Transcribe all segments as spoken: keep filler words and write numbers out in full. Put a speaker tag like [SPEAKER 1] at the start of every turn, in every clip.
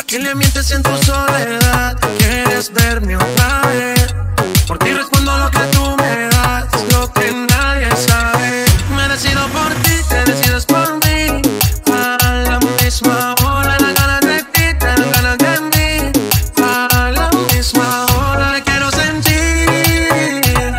[SPEAKER 1] Y le mientes en tu soledad. Quieres verme otra vez. Por ti respondo lo que tú me das, lo que nadie sabe. Me decido por ti, te decides por mí. A la misma hora, las ganas de ti, te dan ganas de mí. A la misma hora, te quiero sentir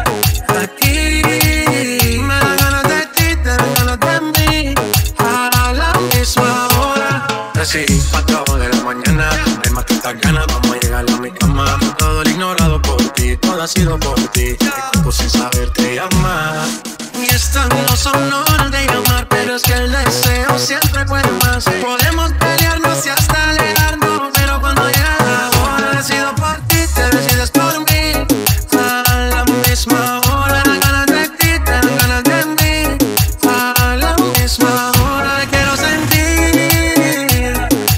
[SPEAKER 1] aquí. Me dan ganas de ti, te dan ganas de mí. A la misma hora. Así, cuatro de la mañana, hay más que estas ganas, vamos a llegar a mi cama. Todo el ignorado por ti, todo ha sido por ti. Mi cuerpo sin saber te llama. Y estas no son horas de llamar, pero es que el deseo siempre puede más. Podemos pelearnos y hasta alejarnos, pero cuando llega la hora, decido por ti, te decides por mí. A la misma hora, las ganas de ti, te dan ganas de mí. A la misma hora, te quiero sentir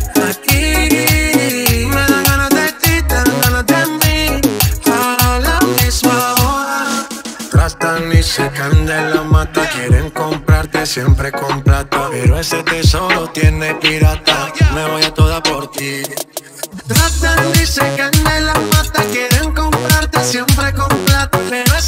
[SPEAKER 1] aquí. Me dan ganas de ti, te dan ganas de mí. A la misma hora. Tratan y se caen de la mata, quieren comprarte siempre con plata, pero ese tesoro tiene pirata. Me voy a toda por ti. Tratan y se caen de la mata, quieren comprarte siempre con plata, pero